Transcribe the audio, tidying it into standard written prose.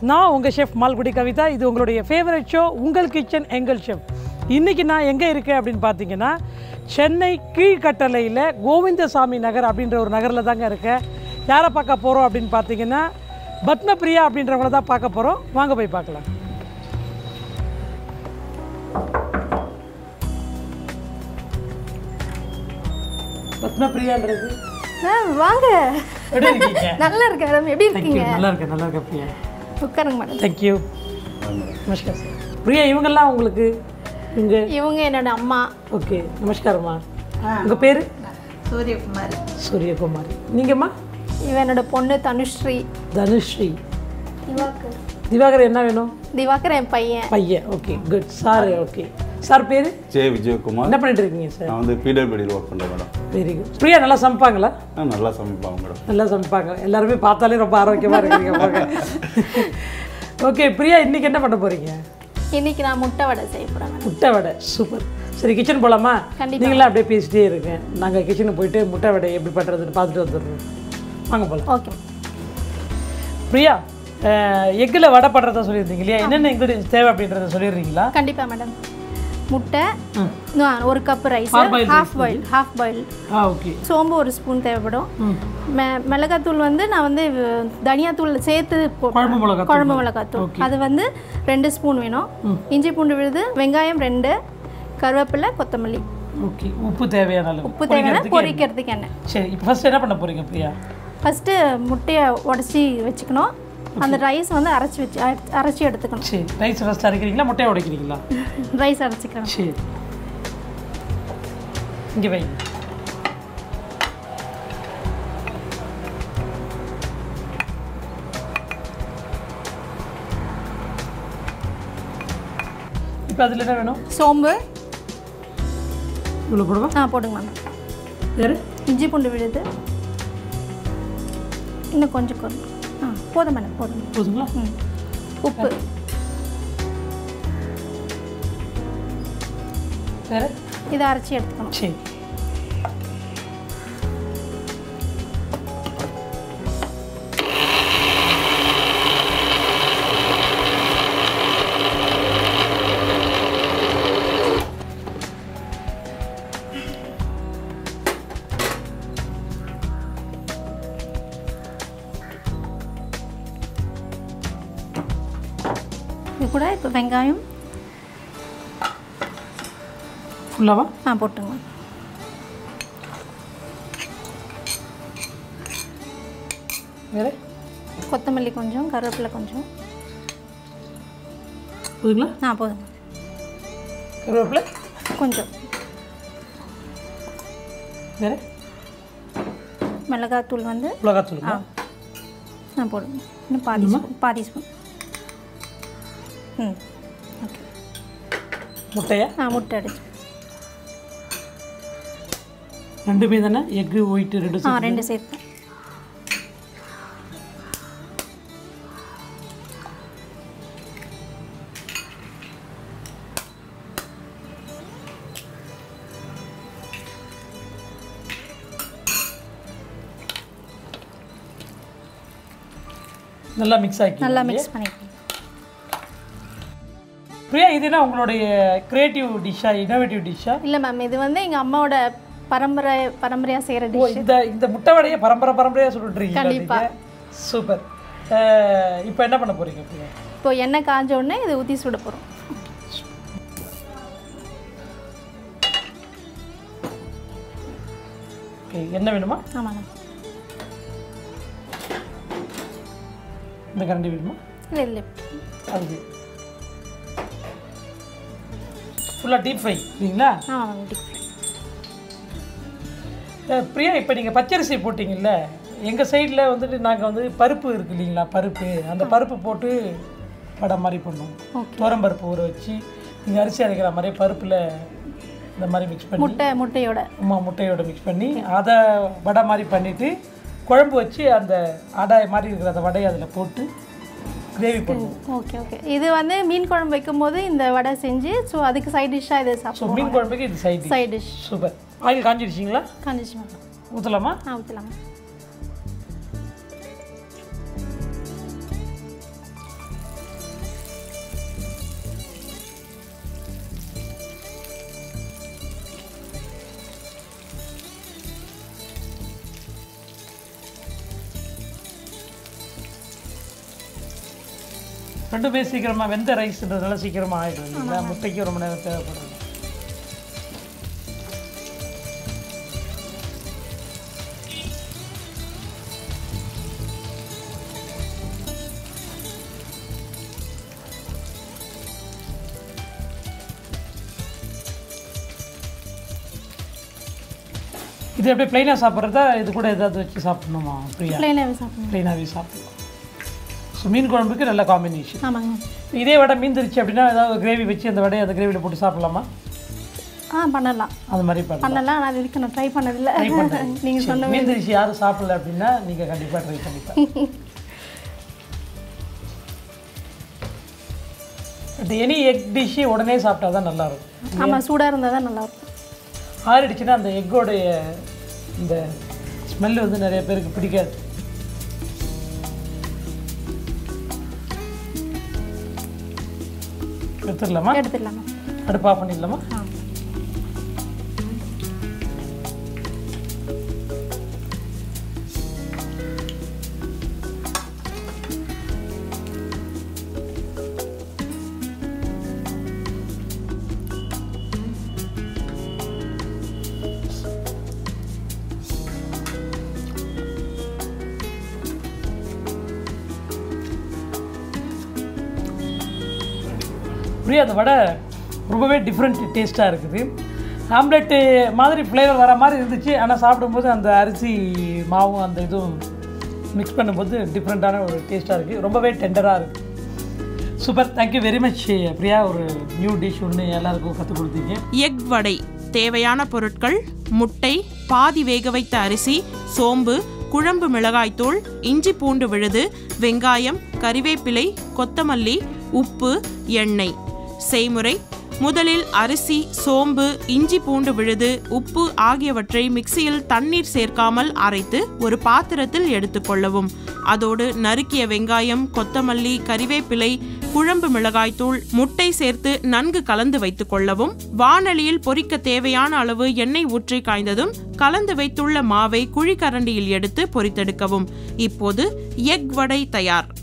நான் உங்கள் ஷெஃப் மால்குடி கவிதா. இது உங்களுடைய ஃபேவரட் ஷோ உங்கள் கிச்சன் எங்கள் ஷெஃப். இன்றைக்கி நான் எங்கே இருக்கேன் அப்படின்னு பார்த்தீங்கன்னா, சென்னை கீழ்கட்டளையில் கோவிந்தசாமி நகர் அப்படின்ற ஒரு நகரில் தாங்க இருக்கேன். யாரை பார்க்க போகிறோம் அப்படின்னு பார்த்தீங்கன்னா, பத்மபிரியா அப்படின்றவங்கள தான் பார்க்க போகிறோம். வாங்க போய் பார்க்கலாம். பத்மபிரியான்றது வாங்க. எப்படி இருக்கீங்க? நல்லா இருக்கேன் மேடம். எப்படி இருக்கீங்க? நல்லா இருக்கேன் பிரியா. உட்காருங்க மேடம். தேங்க்யூ. நமஸ்கார் சார். பிரியா, இவங்கெல்லாம் உங்களுக்கு இவங்க என்னோட அம்மா. ஓகே, நமஸ்காரம்மா. உங்கள் பேர்? சூரியகுமாரி. சூரியகுமாரி. நீங்கம்மா? இவன் என்னோட பொண்ணு தனுஸ்ரீ. தனுஸ்ரீ. திவாகர். திவாகர் என்ன வேணும்? திவாகர் என் பையன். பையன். Okay, good. Sir okay. Sir பேர்? ஜே விஜயகுமார். என்ன பண்ணிட்டு இருக்கீங்க சார்? நான் வந்து பிடபிள்யூடியில் ஒர்க் பண்ணுறேன் மேடம். Very good. பிரியா நல்லா சமைப்பாங்களா? நல்லா சமைப்பாங்க மேடம். நல்லா சமைப்பாங்க. எல்லாருமே பார்த்தாலே ரொம்ப ஆரோக்கியமாக இருக்கீங்க பாருங்க. ஓகே பிரியா, இன்றைக்கி என்ன பண்ண போகிறீங்க? இன்னைக்கு நான் முட்டை வடை செய்ய போகிறேன். முட்டை வடை. சூப்பர். சரி, கிச்சன் போகலாமா? நீங்களாம் அப்படியே பேசிட்டே இருக்கேன். நாங்கள் கிச்சனுக்கு போயிட்டு முட்டை வடை எப்படி பண்ணுறதுன்னு பார்த்துட்டு வந்துடுறோம். வாங்க போகலாம். ஓகே பிரியா, எக்கில் வடை பண்ணுறதா சொல்லியிருந்தீங்க இல்லையா? என்னென்ன இன்க்ரீடியன்ஸ் தேவை அப்படின்றத சொல்லிடுறீங்களா? கண்டிப்பாக மேடம். முட்டை, ஒரு cup rice, half boil. Okay. சோம்பு ஒரு ஸ்பூன் தேவைப்படும். மிளகாத்தூள் வந்து நான் வந்து தனியாத்தூள் சேர்த்து குழம்பு மிளகாத்தூள் அது வந்து 2 ஸ்பூன் வேணும். இஞ்சி பூண்டு விழுது, வெங்காயம் 2, கருவேப்பிலை, கொத்தமல்லி. ஓகே. உப்பு தேவையான பொரிக்கிறதுக்கு எண்ணெய். சரி, இப்போ ஃபர்ஸ்ட் என்ன பண்ண போகிறீங்க பிரியா? ஃபஸ்ட்டு முட்டையை உடச்சி வச்சுக்கணும். அந்த ரைஸ் வந்து அரைச்சி எடுத்துக்கணும். சரி, ரைஸ் ஃபர்ஸ்ட் அரைக்கிறீங்களா, முட்டையை உடைக்கிறீங்களா? ரைஸ் அரைச்சிக்கிறேன். சரி, இங்கே வை. இப்போ அதில் என்ன வேணும்? சோம்பு இவ்வளோ போடுவா? போடுங்க மேம். வேறு? இஞ்சி பூண்டு விழுது இன்னும் கொஞ்சம் போதும் மேடம். போதுங்களா? உப்பு. வேறு? இதை அரைச்சி எடுத்துக்கணும். சரி. இது கூட இப்போ வெங்காயம் ஃபுல்லாவா? போட்டுங்க. வேறு? கொத்தமல்லி கொஞ்சம், கருவேப்பிலை கொஞ்சம். போதுங்களா? போதுங்க. கருவேப்பிலை கொஞ்சம். வேறு? மிளகாத்தூள் வந்து மிளகாத்தூள் போடுங்க. இன்னும் பாதி ஸ்பூன். ஓகே. முட்டையா? முட்டை அடிச்சு ரெண்டுமே தானே? எக்கு ஒயிட்டு 2 சேர்த்து. நல்லா மிக்ஸ் பண்ணிக்கலாம். பிரியா, இது என்ன உங்களுடைய கிரியேட்டிவ் டிஷ்ஷா, இன்னோவேட்டிவ் டிஷ்ஷா? இல்லை மேம், இது வந்து எங்கள் அம்மாவோட பரம்பரையாக செய்கிற டிஷ். இந்த முட்டை வடையை பரம்பரையாக சொல்லிட்டுருக்கீங்க. கண்டிப்பாக. சூப்பர். இப்போ என்ன பண்ண போகிறீங்க பிரியா? இப்போ எண்ணெய் காஞ்ச உடனே இதை ஊற்றி சுட போகிறோம். ஓகே. என்ன வேணுமா? ஆமாண்ணா. இந்த கரண்டி வேணுமா? இல்லை அது ஃபுல்லாக டீப் ஃப்ரை இல்லைங்களா? Deep fry. பிரியா, இப்போ நீங்கள் பச்சரிசி போட்டிங்கல்ல, எங்கள் சைடில் வந்துட்டு நாங்கள் வந்து பருப்பு இருக்குது இல்லைங்களா, அந்த பருப்பு போட்டு வடை மாதிரி பண்ணுவோம். துவரம்பருப்பு ஊற வச்சு நீங்கள் அரிசி அரைக்கிற மாதிரியே பருப்பில் இந்த மாதிரி மிக்ஸ் பண்ணி முட்டையோட மிக்ஸ் பண்ணி அதை வடை மாதிரி பண்ணிவிட்டு குழம்பு வச்சு அந்த அடை மாதிரி இருக்கிற அந்த வடையை அதில் போட்டு கிரேவி பண்ணுவோம். ஓகே. இது வந்து மீன் குழம்பு வைக்கும்போது இந்த வடை செஞ்சு ஸோ அதுக்கு சைட் டிஷ்ஷாக இது சாப்பிடுவோம். மீன் குழம்புக்கு இது சைட் டிஷ். சூப்பர். ஆயில் காஞ்சிடுச்சிங்களா? காஞ்சிடுச்சு மேம். ஊற்றலாமா? ஊற்றலாமா. ரெண்டுமே சீக்கிரமாக வெந்த ரைஸ்ன்றதுனால சீக்கிரமாக ஆகிடும் இல்லைங்களா, முட்டைக்கு ரொம்ப நேரம் தேவைப்படுது. இது அப்படியே ப்ளைனாக சாப்பிட்றதா, இது கூட ஏதாவது வச்சு சாப்பிடணுமா? பிரியா ப்ளைனாகவே சாப்பிடணும். ப்ளைனாகவே சாப்பிடலாம். ஸோ மீன் குழம்புக்கு நல்ல காம்பினேஷன். ஆமாங்க. இதே வடை மீந்துருச்சு அப்படின்னா ஏதாவது கிரேவி வச்சு அந்த வடையை அந்த கிரேவியில் போட்டு சாப்பிடலாமா? பண்ணலாம். அந்த மாதிரி பண்ணலாம். நான் இதுக்கு நான் ட்ரை பண்ணதில்லை. நீங்கள் சொன்ன மீந்துருச்சு யாரும் சாப்பிடல அப்படின்னா நீங்கள் கண்டிப்பாக ட்ரை பண்ணிப்பேன். பட் எனி எக் டிஷ்ஷு உடனே சாப்பிட்டா தான் நல்லாயிருக்கும். ஆமாம், சூடாக இருந்தால் தான் நல்லாயிருக்கும். ஆறிடுச்சுன்னா அந்த எக்கோடைய இந்த ஸ்மெல் வந்து நிறைய பேருக்கு பிடிக்காது. எடுத்துடலாமா? எடுத்துடலாமா? அடுப்பு ஆஃப் பண்ணிடலாமா? புரியாது, அந்த வடை ரொம்பவே டிஃப்ரெண்ட் டேஸ்ட்டாக இருக்குது. ஆம்லெட்டு மாதிரி ஃப்ளேவர் வர மாதிரி இருந்துச்சு. ஆனால் சாப்பிடும்போது அந்த அரிசி மாவும் அந்த இதுவும் மிக்ஸ் பண்ணும்போது டிஃப்ரெண்ட்டான ஒரு டேஸ்ட்டாக இருக்குது. ரொம்பவே டெண்டராக இருக்குது. Super, thank you very much Priya. ஒரு நியூ டிஷ் ஒன்று எல்லாருக்கும் கற்றுக் கொடுத்தீங்க. எக் வடை தேவையான பொருட்கள்: முட்டை, பாதி வேக வைத்த அரிசி, சோம்பு, குழம்பு மிளகாய்த்தூள், இஞ்சி பூண்டு விழுது, வெங்காயம், கறிவேப்பிலை, கொத்தமல்லி, உப்பு, எண்ணெய். செய்முறை: முதலில் அரிசி, சோம்பு, இஞ்சி பூண்டு விழுது, உப்பு ஆகியவற்றை மிக்சியில் தண்ணீர் சேர்க்காமல் அரைத்து ஒரு பாத்திரத்தில் எடுத்துக்கொள்ளவும். அதோடு நறுக்கிய வெங்காயம், கொத்தமல்லி, கறிவேப்பிலை, குழம்பு மிளகாய்த்தூள், முட்டை சேர்த்து நன்கு கலந்து வைத்துக் கொள்ளவும். வாணலியில் பொரிக்க தேவையான அளவு எண்ணெய் ஊற்றி காய்ந்ததும் கலந்து வைத்துள்ள மாவை குழிக்கரண்டியில் எடுத்து பொரித்தெடுக்கவும். இப்போது எக் வடை தயார்.